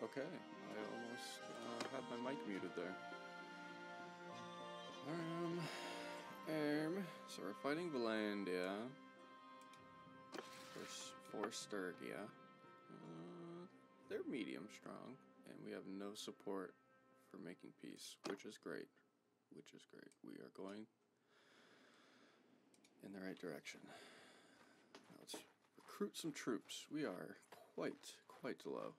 Okay, I almost had my mic muted there. So we're fighting Valandia. For Sturgia. They're medium strong, and we have no support for making peace, which is great. We are going in the right direction. Now let's recruit some troops. We are quite low.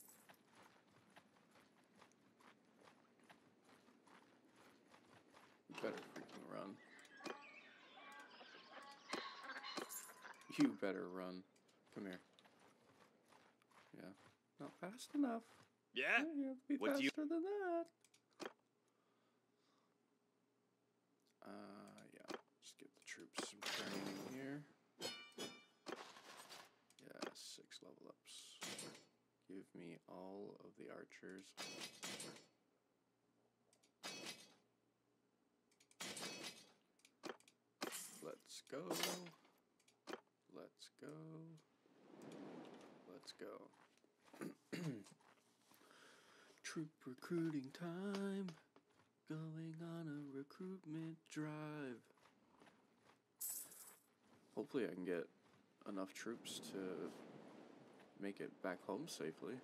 You better freaking run. You better run. Come here. Yeah. Not fast enough. Yeah? You have to be faster than that. Yeah. Just give the troops some training here. Yeah, 6 level ups. Give me all of the archers. Let's go. Let's go. Let's go. Troop recruiting time. Going on a recruitment drive. Hopefully I can get enough troops to make it back home safely.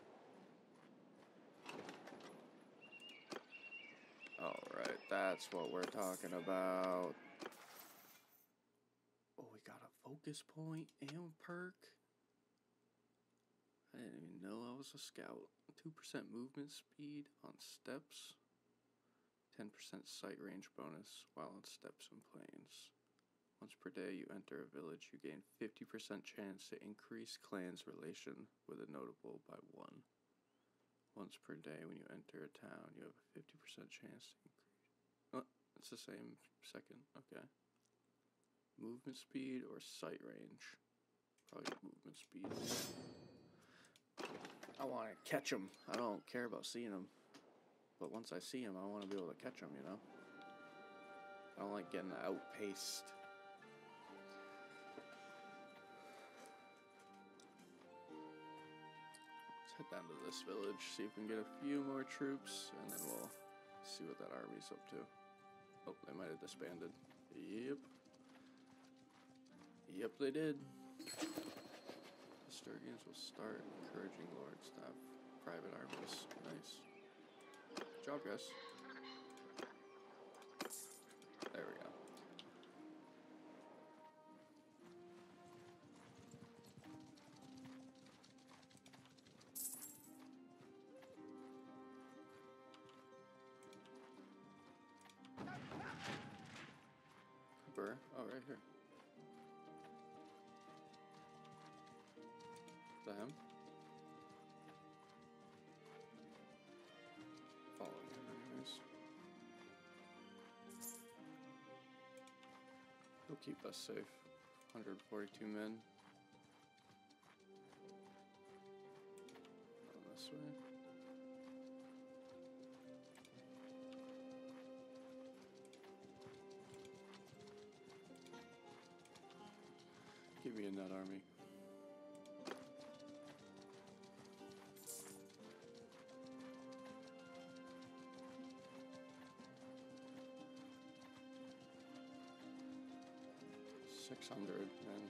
Alright, that's what we're talking about. Oh, we got a focus point and perk. I didn't even know I was a scout. 2% movement speed on steps. 10% sight range bonus while on steps and plains. Once per day you enter a village, you gain 50% chance to increase clan's relation with a notable by 1. Once per day when you enter a town, you have a 50% chance to increase. Oh, it's the same second. Okay. Movement speed or sight range? Probably movement speed. I want to catch them. I don't care about seeing them. But once I see them, I want to be able to catch them, you know? I don't like getting outpaced. Let's head down to this village, see if we can get a few more troops, and then we'll see what that army's up to. Oh, they might have disbanded. Yep. Yep, they did. The Sturgians will start encouraging lords to have private armies. Nice. Good job, guys. There we go. Cooper. Oh, right here. Is that him? Following him anyways. He'll keep us safe. 142 men. Going this way. Give me a nut army. $600, man.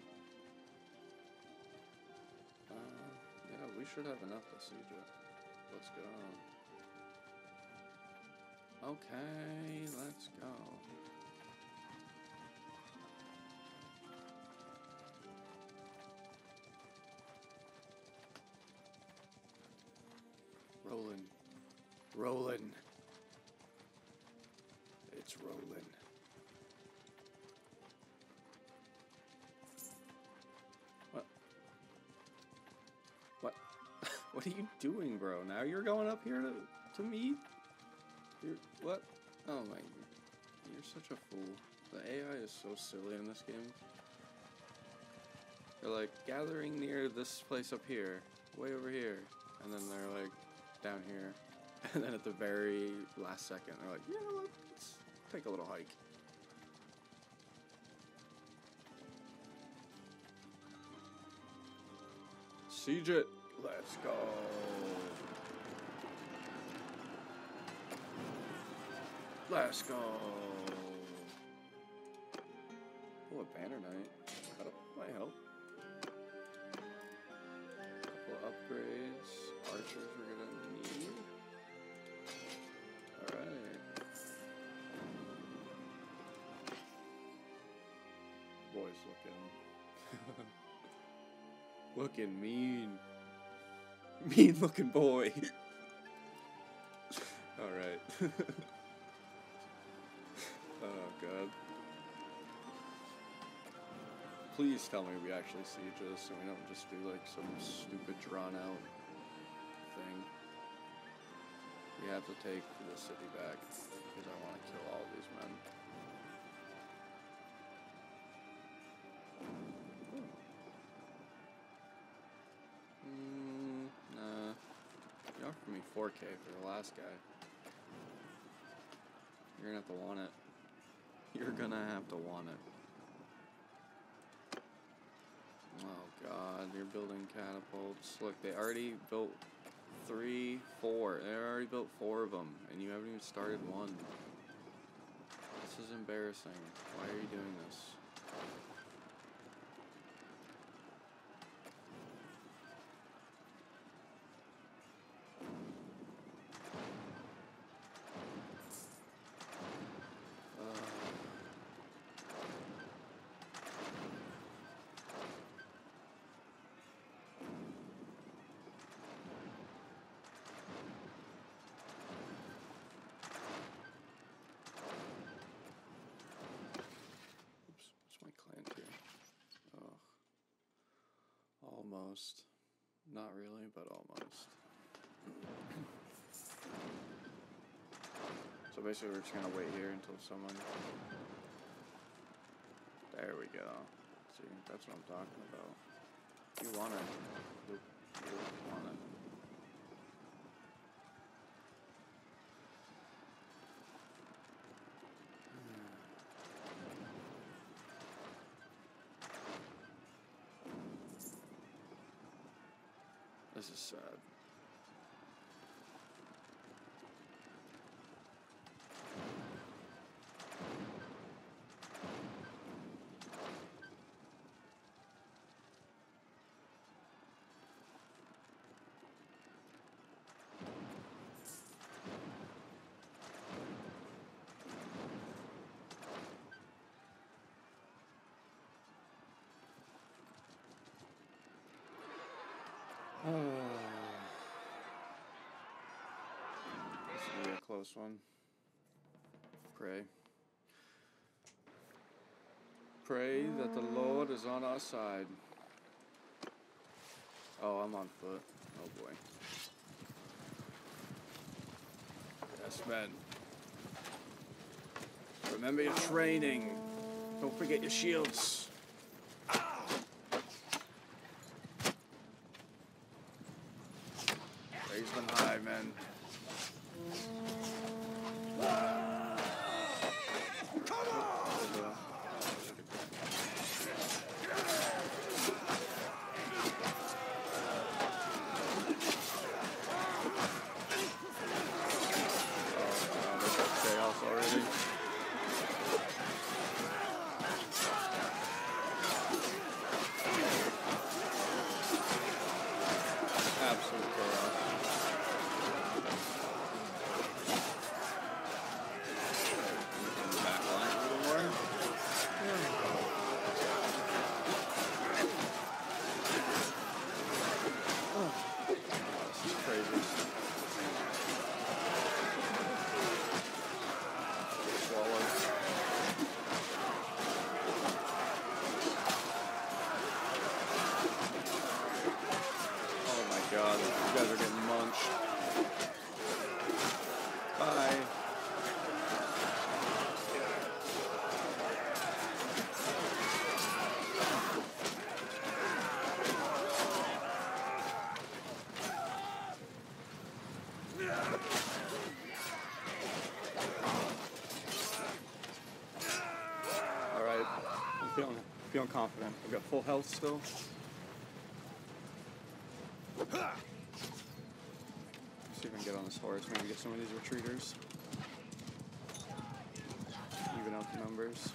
Yeah, we should have enough to siege it. Let's go. Okay, let's go. Rolling. Rolling. It's rolling. What? What? What are you doing, bro? Now you're going up here to meet? You're, what? Oh my, you're such a fool. The AI is so silly in this game. They're like, gathering near this place up here, way over here. And then they're like, down here. And then at the very last second, they're like, yeah, let's take a little hike. Siege it. Let's go. Let's go. Oh, a banner knight. That might help. Couple of upgrades. Archers we're gonna need. Alright. Boy's looking. Looking mean. Mean looking boy. Alright. Oh god. Please tell me we actually siege this and we don't just do like some stupid drawn out thing. We have to take the city back because I want to kill all these men. Nah. You offered me 4K for the last guy. You're gonna have to want it. You're gonna have to want it. Oh god, you're building catapults. Look, they already built 3, 4. They already built 4 of them, and you haven't even started one. This is embarrassing. Why are you doing this? Almost. Not really, but almost. So basically we're just gonna wait here until someone... There we go. See, that's what I'm talking about. You want it. You want it. This is sad. This will be a close one. Pray. Pray that the Lord is on our side. Oh, I'm on foot. Oh boy. Yes, men. Remember your training. Don't forget your shields. Raise them high, men. God, you guys are getting munched. Bye. All right, I'm feeling confident. I've got full health still. See if I can get on this horse, maybe get some of these retreaters. numbers.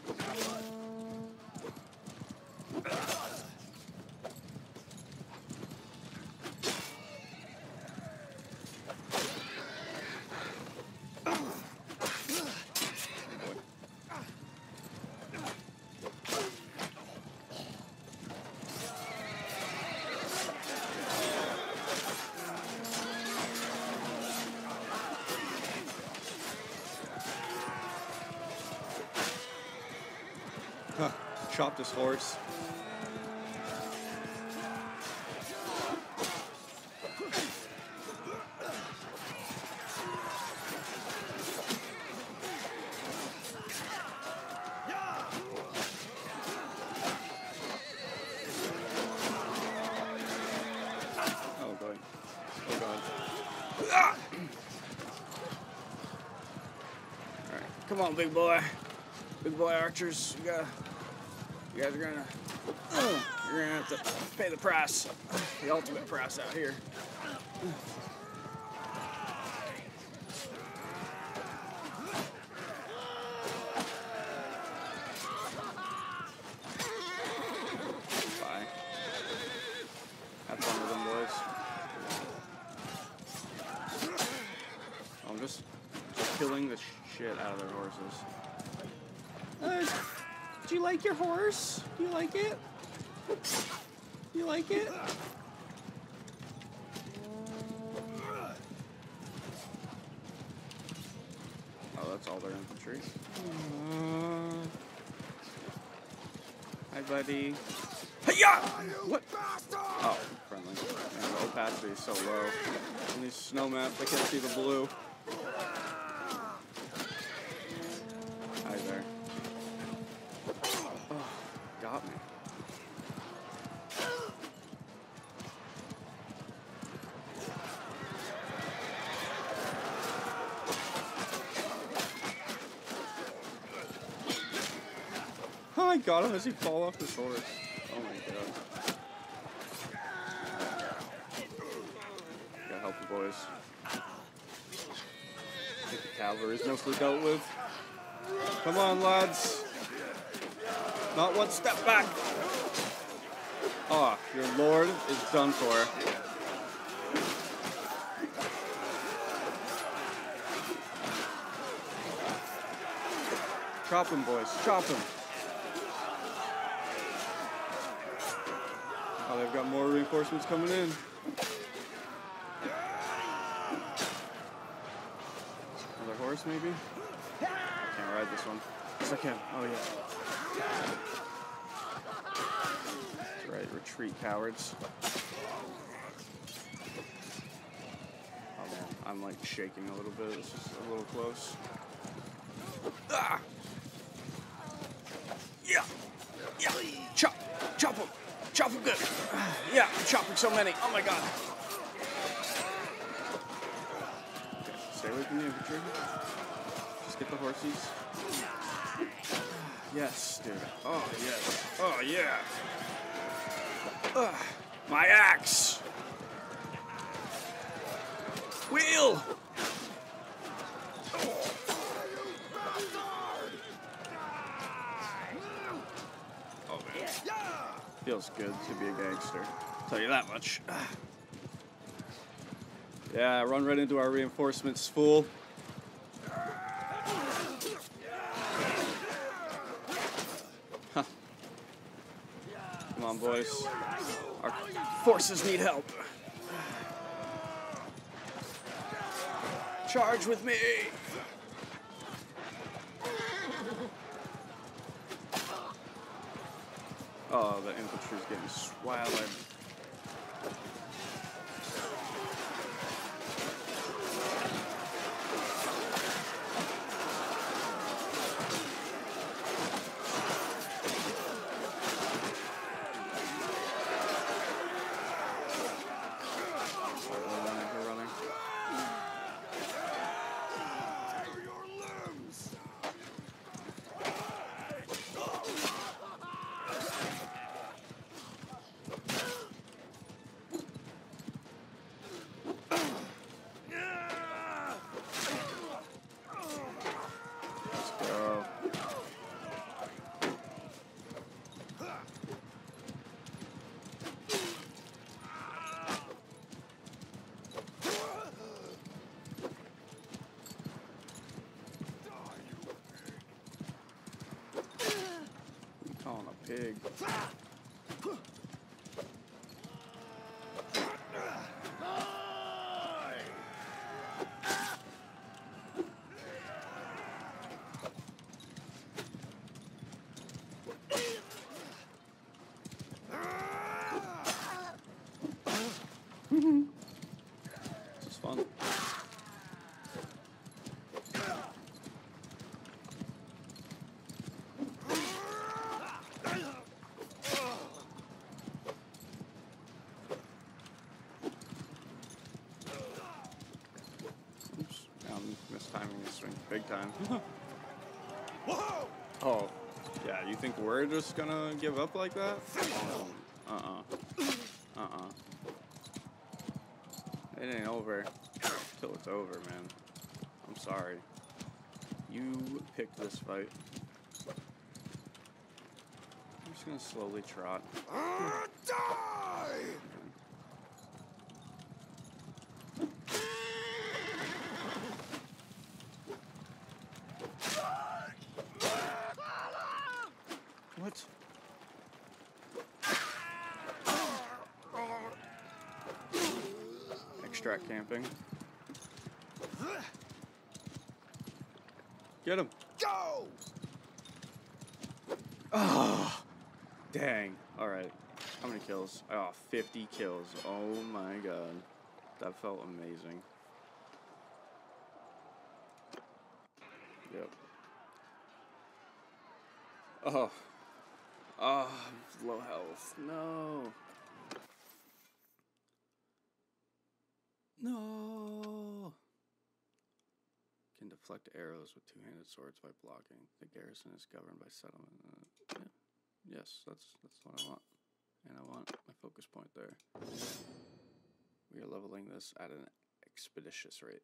Huh. Chopped his horse. Oh, God. Oh, God. Ah! Alright, come on, big boy. Big boy archers, you guys are gonna have to pay the price, the ultimate price out here. Bye. Have fun with them, boys. I'm just killing the shit out of their horses. Do you like your horse? Do you like it? Do you like it? Oh, that's all their infantry. Hi, buddy. Hi-ya! What? Oh, friendly. Man, the opacity is so low. On these snow maps, I can't see the blue. Hi there. Oh, got me. Oh, I got him as he fall off his horse. Oh my god. Gotta help the boys. I think the cavalry is mostly dealt with. Come on, lads. Not one step back. Oh, your lord is done for. Chop him, boys. Chop him. Oh, they've got more reinforcements coming in. Another horse, maybe? I can't ride this one. Yes, I can. Oh, yeah. That's right. Retreat, cowards. Oh, man. I'm, like, shaking a little bit. This is a little close. Ah! Yeah! Yeah! Chop! Chop him! Chop him good! Yeah, I'm chopping so many. Oh, my God. Okay, stay away from the infantry. Just get the horsies. Yes, dude. Oh, yes. Oh, yeah. My axe! Wheel! Oh, man. Feels good to be a gangster. Tell you that much. Yeah, run right into our reinforcements, fool. Huh. Come on, boys. Our forces need help. Charge with me! Oh, the infantry's getting swallowed. We're running. pig. This is fun. Oops, I'm mistiming this swing big time. Oh, yeah, you think we're just gonna give up like that? It ain't over till it's over, man. I'm sorry. You picked this fight. I'm just gonna slowly trot. Die! What? Extract camping. Get him. Go! Oh, dang. Alright. How many kills? Oh, 50 kills. Oh my god. That felt amazing. Yep. Oh. Oh, low health. No. No. Can deflect arrows with two-handed swords by blocking. The garrison is governed by settlement. Yeah. Yes, that's what I want. And I want my focus point there. We are leveling this at an expeditious rate.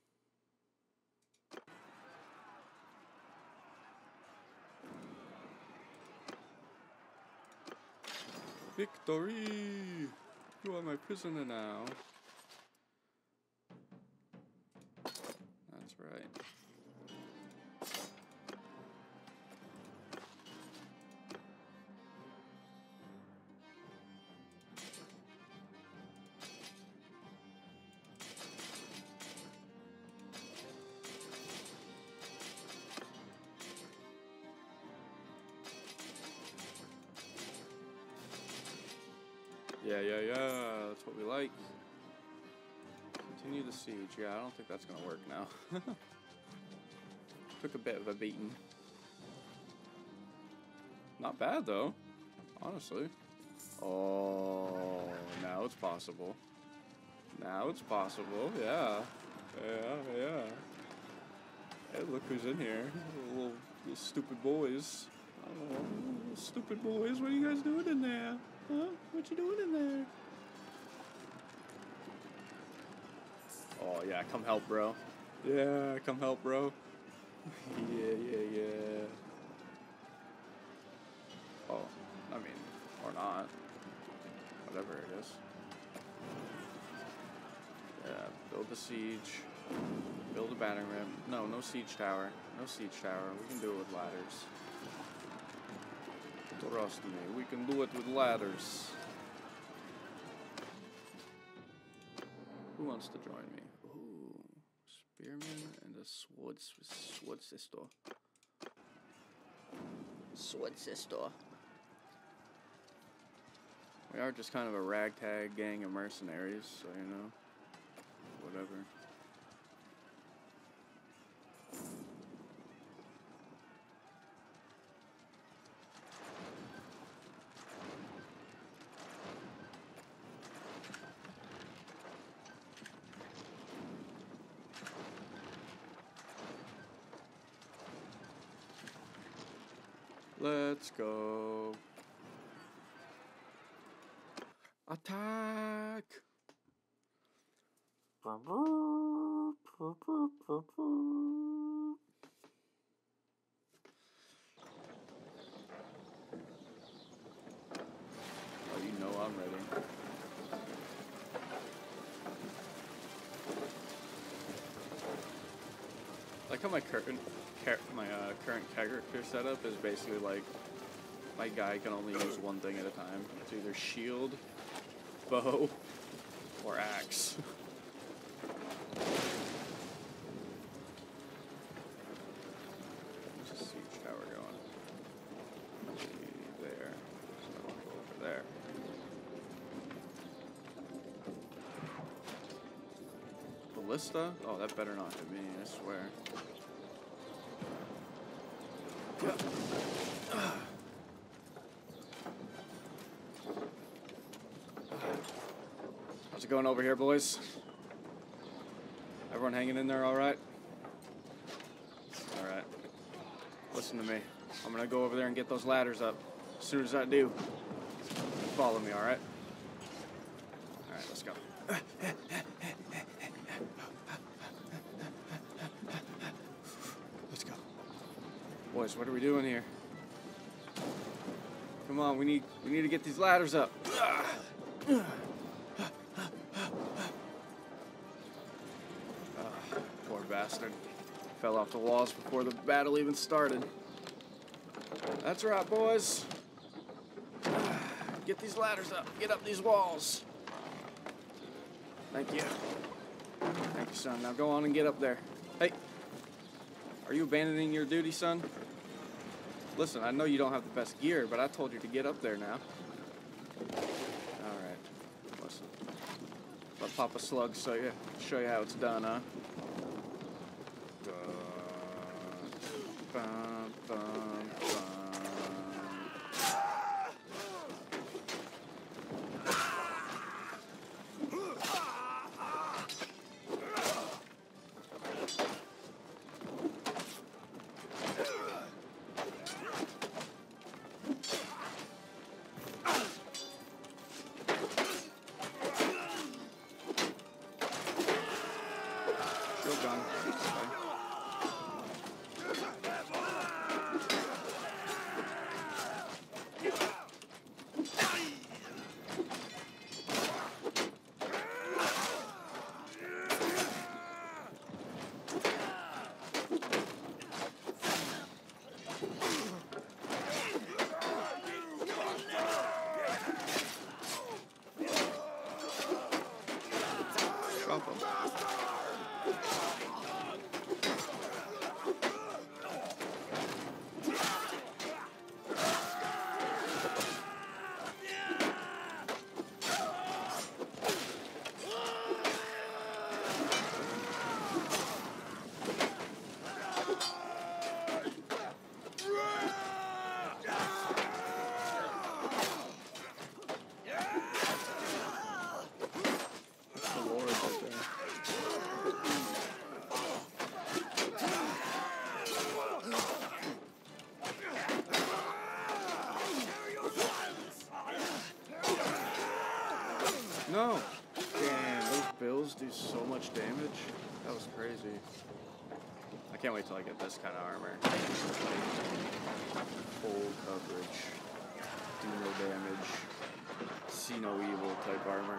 Victory! You are my prisoner now. That's right. Yeah. That's what we like. Continue the siege. Yeah, I don't think that's gonna work now. Took a bit of a beating. Not bad though, honestly. Oh, now it's possible. Now it's possible. Yeah. Hey, look who's in here. Little stupid boys. Oh, little stupid boys. What are you guys doing in there? Huh? What you doing in there? Oh, yeah. Come help, bro. Yeah, come help, bro. Yeah. Oh, I mean, or not. Whatever it is. Yeah, build the siege. Build a battering ram. No siege tower. No siege tower. We can do it with ladders. Trust me, we can do it with ladders. Who wants to join me? Ooh, spearman and a sword sister. Sword sister. We are just kind of a ragtag gang of mercenaries, so you know, whatever. Let's go. Attack! Oh, you know I'm ready. Like how my current character setup is basically like My guy can only use one thing at a time. It's either shield, bow, or axe. Where's the siege tower going? There. So I'll go over there. Ballista? Oh, that better not hit me, I swear. How's it going over here, boys? Everyone hanging in there all right? All right. Listen to me. I'm gonna go over there and get those ladders up. As soon as I do, follow me, all right? All right, let's go. Let's go. Boys, what are we doing here? Come on, we need to get these ladders up. Poor bastard. Fell off the walls before the battle even started. That's right, boys. Get these ladders up. Get up these walls. Thank you. Thank you, son. Now go on and get up there. Hey. Are you abandoning your duty, son? Listen, I know you don't have the best gear, but I told you to get up there now. Alright. Listen. Let Papa Slug show you how it's done, huh? Bum, bum, bum. Still gone. Drop him. No! Damn, those bills do so much damage. That was crazy. I can't wait till I get this kind of armor. Full coverage. Do no damage. See no evil type armor.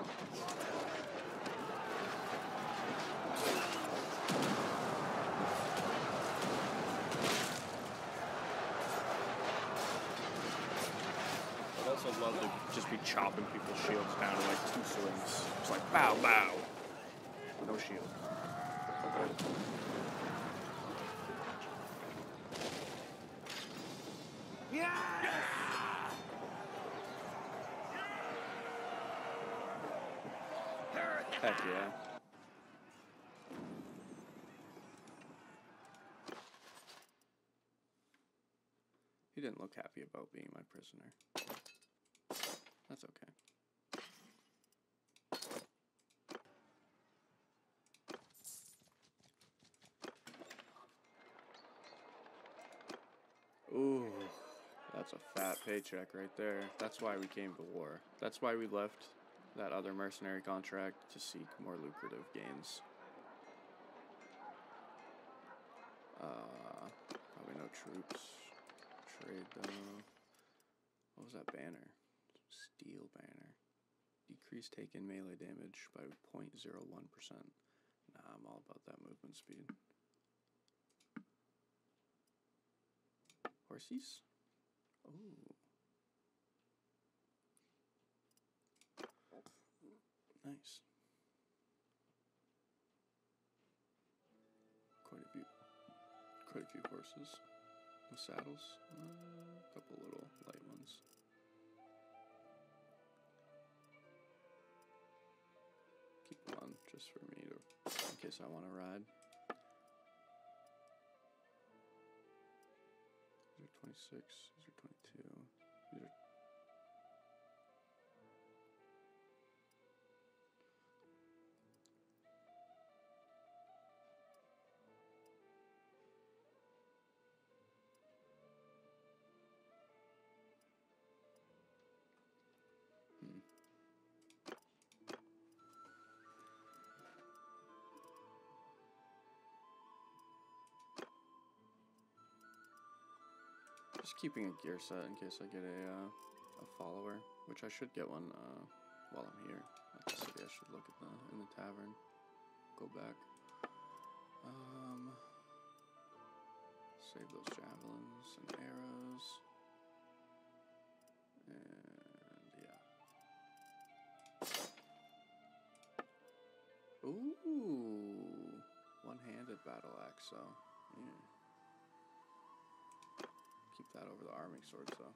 I'd also love to just be chopping people's shields down to like 2 slings. It's like bow, bow. No shield. Heck yeah. He didn't look happy about being my prisoner. That's okay. Ooh, that's a fat paycheck right there. That's why we came to war. That's why we left that other mercenary contract to seek more lucrative gains. Probably no troops. Trade though. What was that banner? Steel banner. Decrease taken melee damage by 0.01%. Nah, I'm all about that movement speed. Horsies? Oh. Nice. Quite a few horses with saddles. A couple little light ones. Keep one just for me in case I want to ride. These are 26. These are 22. These are. Just keeping a gear set in case I get a follower, which I should get one while I'm here at the city. I should look at in the tavern. Go back. Save those javelins and arrows. And yeah. Ooh, one-handed battle axe. So yeah. Keep that over the arming sword, so.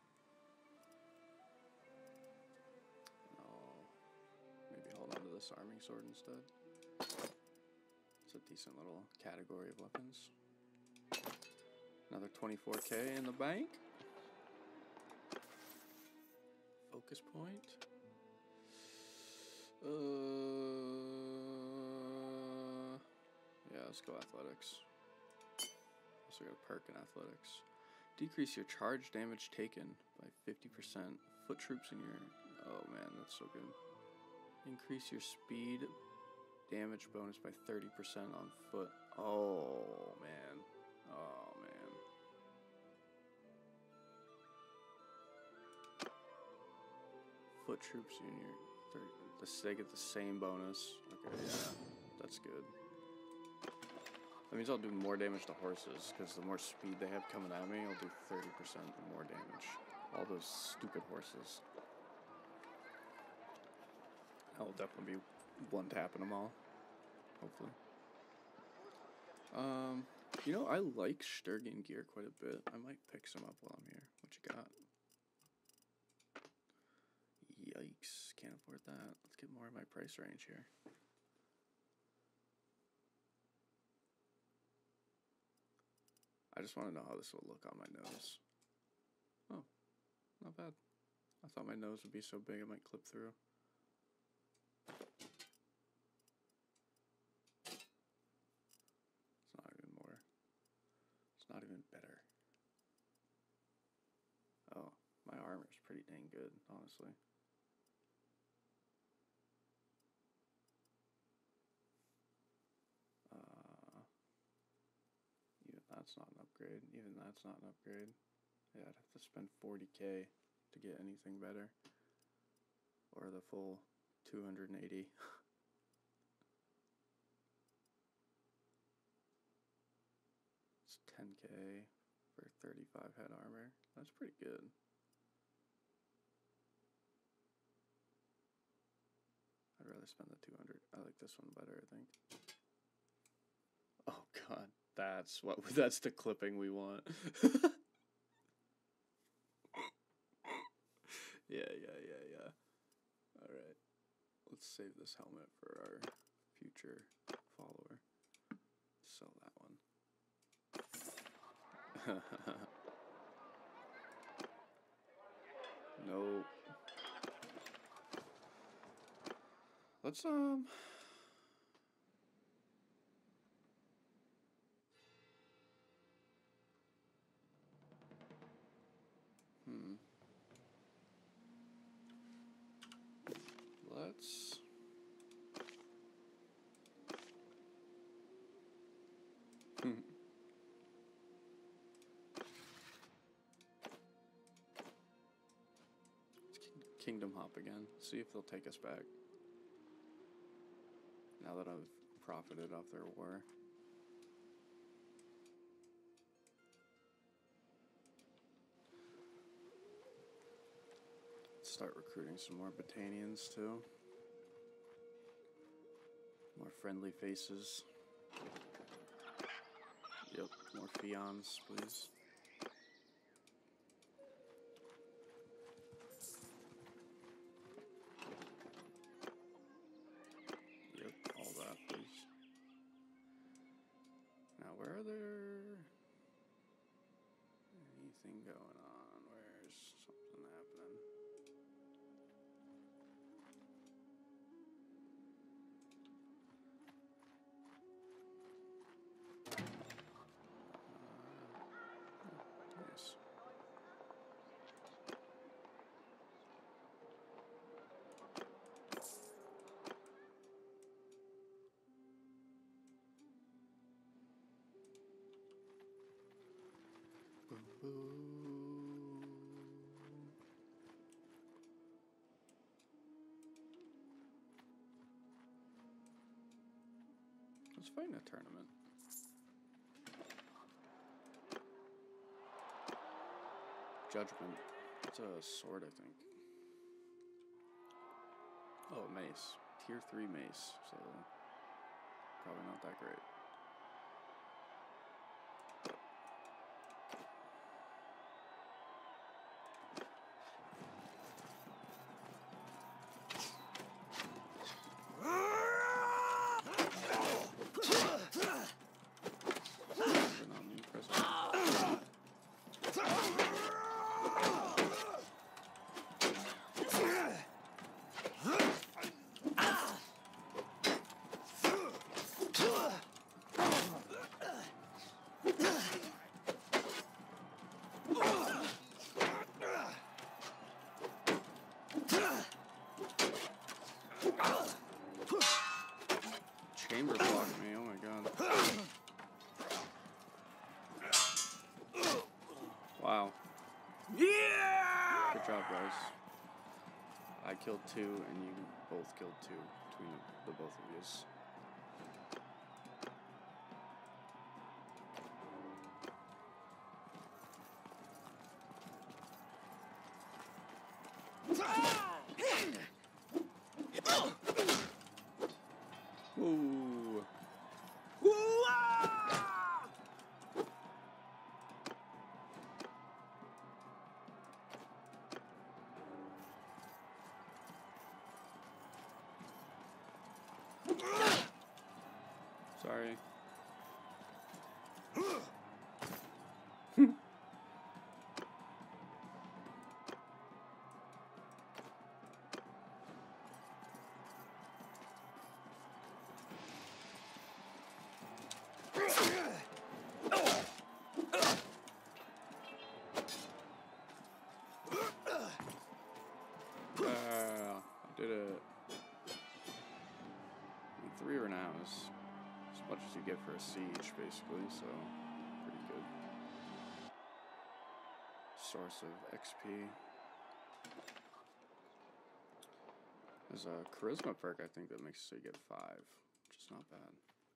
I'll maybe hold on to this arming sword instead. It's a decent little category of weapons. Another 24k in the bank. Focus point. Yeah, let's go athletics. Also got a perk in athletics. Decrease your charge damage taken by 50%. Foot troops in your... Oh man, that's so good. Increase your speed damage bonus by 30% on foot. Oh man. Oh man. Foot troops in your... They get the same bonus. Okay, yeah. That's good. That means I'll do more damage to horses, because the more speed they have coming at me, I'll do 30% more damage. All those stupid horses. I'll definitely be one-tapping them all. Hopefully. You know, I like Sturgian gear quite a bit. I might pick some up while I'm here. What you got? Yikes. Can't afford that. Let's get more in my price range here. I just want to know how this will look on my nose. Oh, not bad. I thought my nose would be so big it might clip through. It's not even more. It's not even better. Oh, my armor's pretty dang good, honestly. That's not an upgrade. Even that's not an upgrade. Yeah, I'd have to spend 40k to get anything better. Or the full 280. It's 10k for 35 head armor. That's pretty good. I'd rather spend the 200. I like this one better, I think. Oh god. That's the clipping we want. Yeah. Alright. Let's save this helmet for our future follower. Sell that one. Nope. Let's Let's Kingdom Hop again. See if they'll take us back. Now that I've profited off their war. start recruiting some more Botanians too. More friendly faces. Yep, more Fions, please. Yep, all that, please. Now, where are there anything going on? Where's something happening? Nice. Boom, boom. Let's fight in a tournament. Judgment. It's a sword, I think. Oh, mace. Tier 3 mace, so probably not that great. Chamber blocked me, oh my god. Wow. Yeah! Good job, guys. I killed 2 and you both killed 2 between the both of yous. Ooh. Sorry. I did it. 3 renown is as much as you get for a siege, basically, so pretty good. Source of XP. There's a charisma perk, I think, that makes it so you get 5, which is not bad.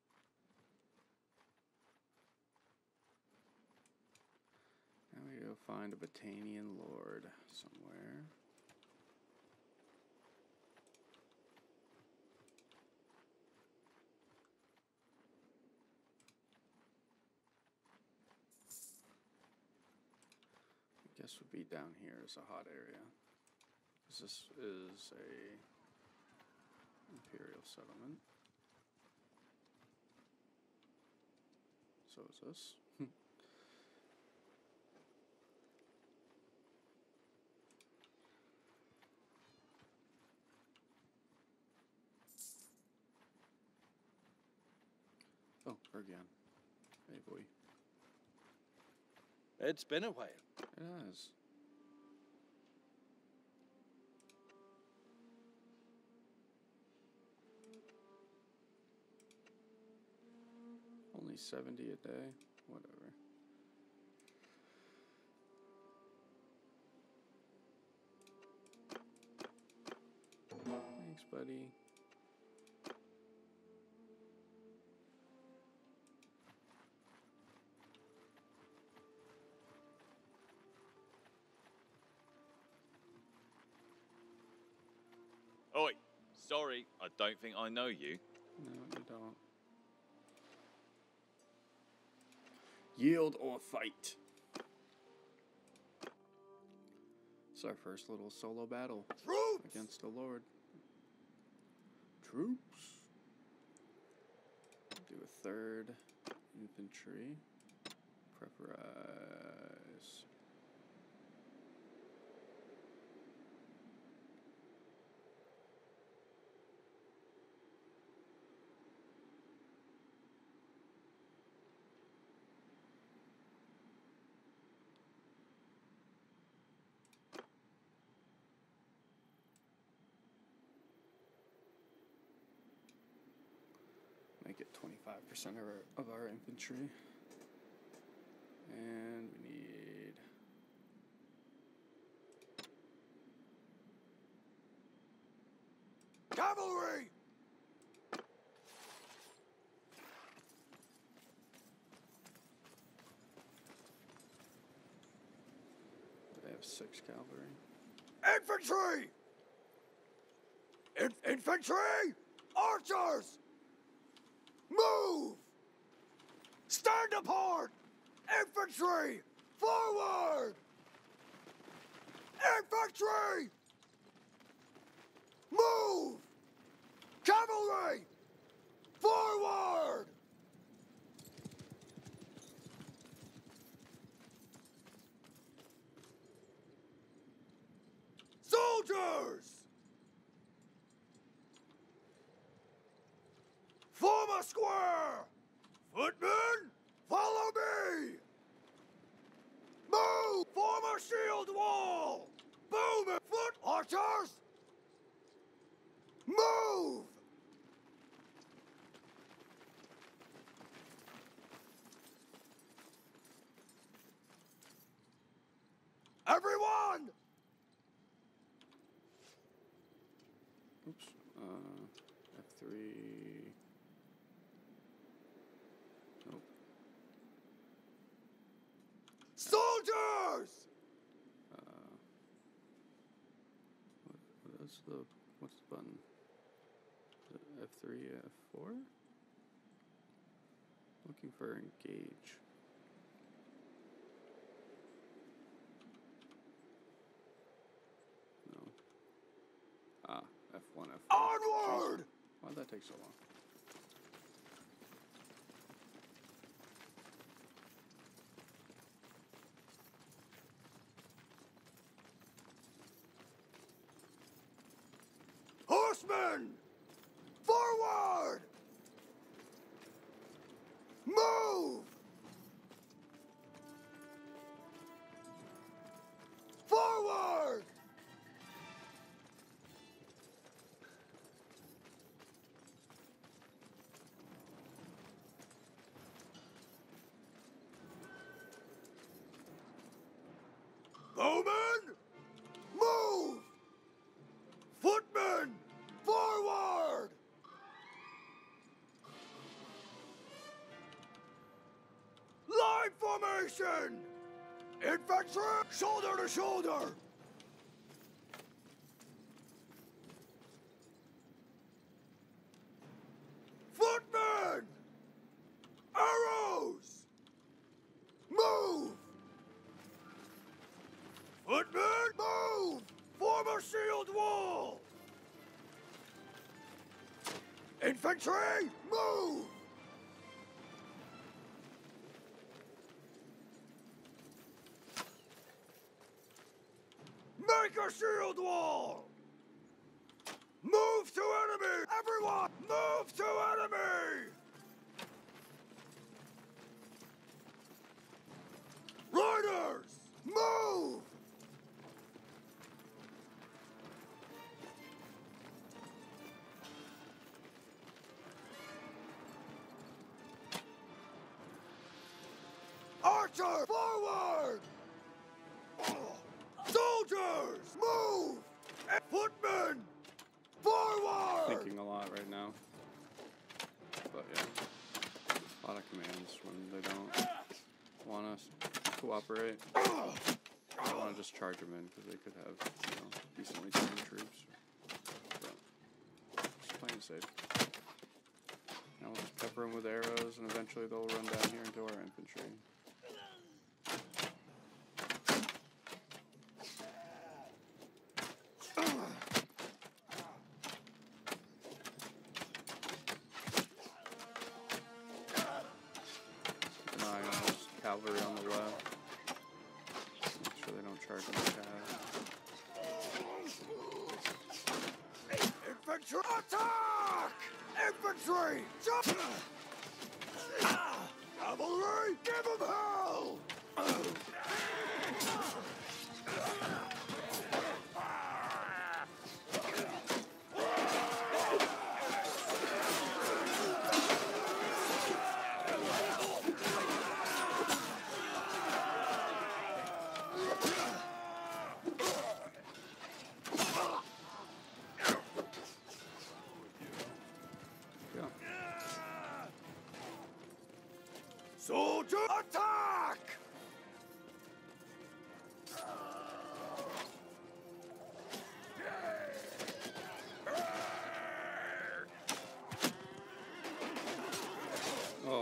Now we go find a Botanian Lord somewhere. I guess would be down here is a hot area. Because this is a Imperial settlement. So is this. Oh, Bergion. Hey, boy. It's been a while. It has. Only 70 a day? Whatever. Thanks, buddy. Sorry, I don't think I know you. No, you don't. Yield or fight. It's our first little solo battle. Troops! Against the Lord. Troops. Do a third infantry. Preparize. Make it 25% of our infantry. And we need Cavalry! they have 6 cavalry. Infantry! Infantry! Archers! Move! Stand apart! Infantry! Forward! Infantry! Move! Cavalry! Forward! Soldiers! Form a square! Footmen, follow me! Move! Form a shield wall! Boom! Foot archers! Move! Everyone! Oops. F3. Nope. Soldiers! What's the button? Is it F3, F4? Looking for engage. No. Ah, F1, F4. Onward! Why'd that take so long? Horsemen! Forward! Move! Forward! Bowmen! Move! Footmen! Forward! Line formation! Infantry! Shoulder to shoulder! Footmen! Arrows! Move! Footmen! Move! Form a shield wall! Infantry! Move! Make a shield wall! Move to enemy! Everyone, move to enemy! Riders, move! Archer, forward! Soldiers, move! Footmen, forward! Thinking a lot right now. But yeah. A lot of commands when they don't want us to cooperate. I don't want to just charge them in because they could have, decently trained troops. But safe. Now we'll just pepper them with arrows, and eventually they'll run down here into our infantry. Keep an eye on those cavalry on the left. Make sure they don't charge in the path. Infantry attack! Infantry, jump! Cavalry, give them hell! Yeah. Soldier attack! Oh.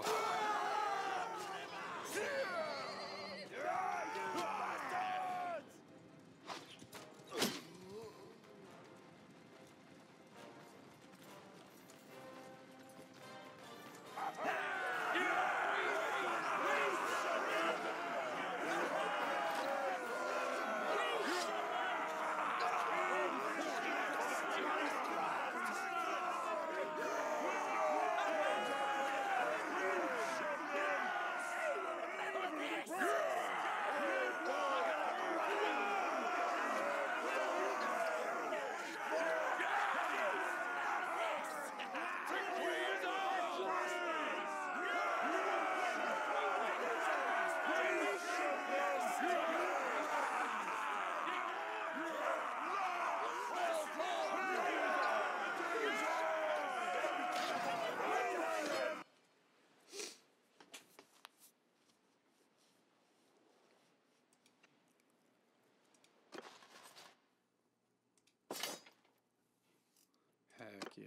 Heck yeah.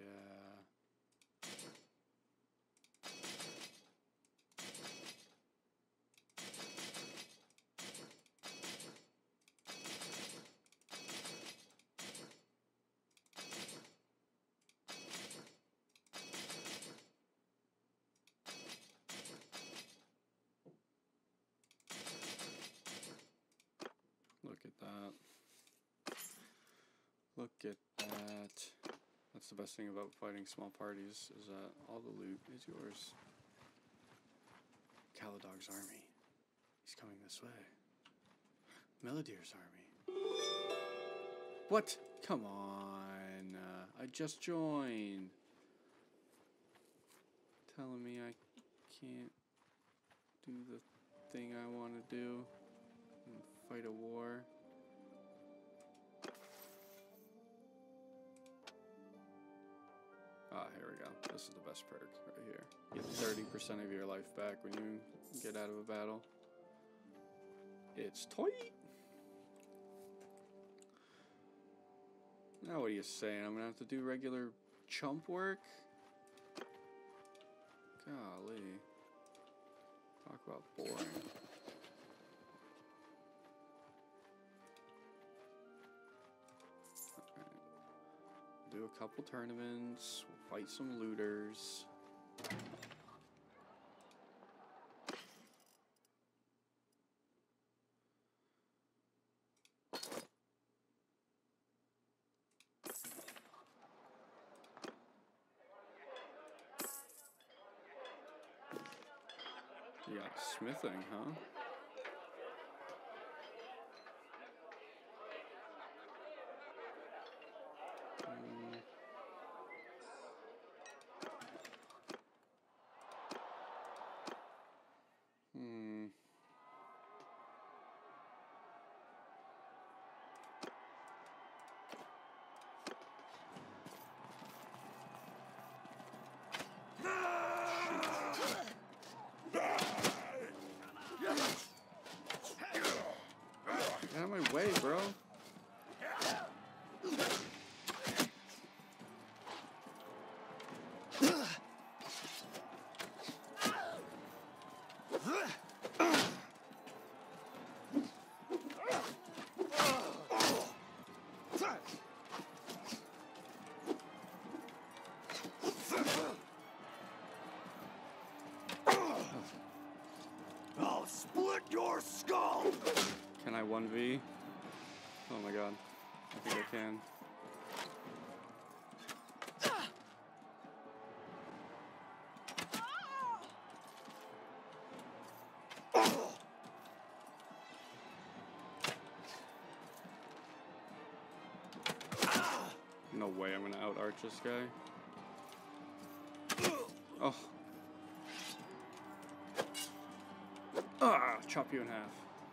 Look at that. Look at that. That's the best thing about fighting small parties, is that all the loot is yours. Caladog's army. He's coming this way. Meladir's army. What? Come on. I just joined. Telling me I can't do the thing I want to do and fight a war. Ah, here we go. This is the best perk right here. You get 30% of your life back when you get out of a battle. It's toy. Now what are you saying? I'm gonna have to do regular chump work? Golly. Talk about boring. Do a couple tournaments, we'll fight some looters. You got smithing, huh? cut your skull! Can I 1v? Oh my god. I think I can. No way I'm gonna out-arch this guy. Oh. Ah, chop you in half.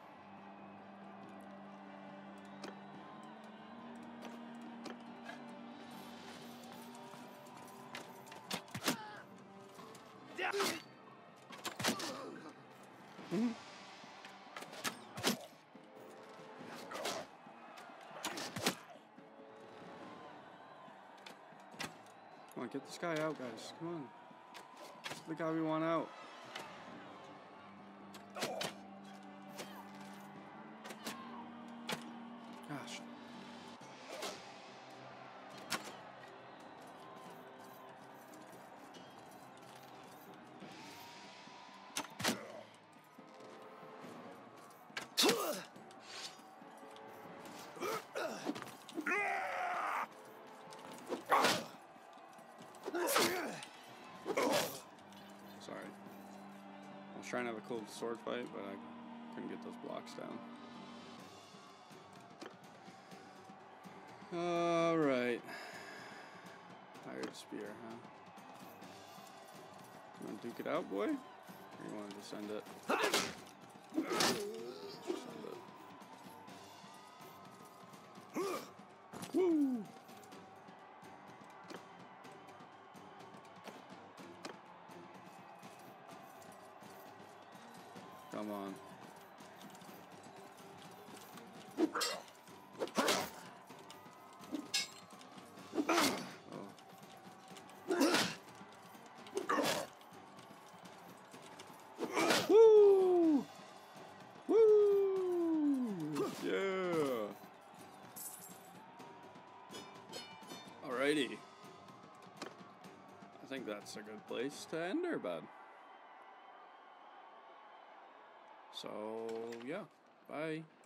Come on, get this guy out, guys. Come on. This is the guy we want out. Gosh. Sorry. I was trying to have a cool sword fight, but I couldn't get those blocks down. Alright. Hired spear, huh? You want to duke it out, boy? Or you want to just send it? Send it. Woo! Come on. Woo! Woo! Yeah! Alrighty. I think that's a good place to end our bud. So, yeah. Bye.